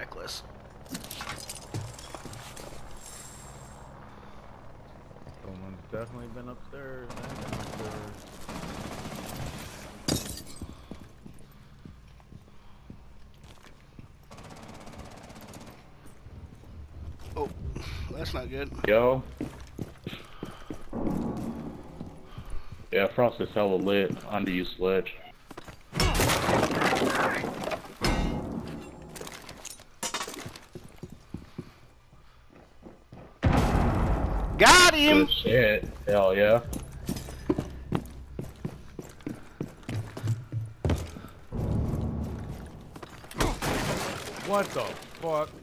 reckless. Someone's definitely been upstairs and downstairs. Oh, that's not good. Yo. Yeah, front's is hella lit. Underused sledge. Got him! Good shit. Hell yeah. What the fuck?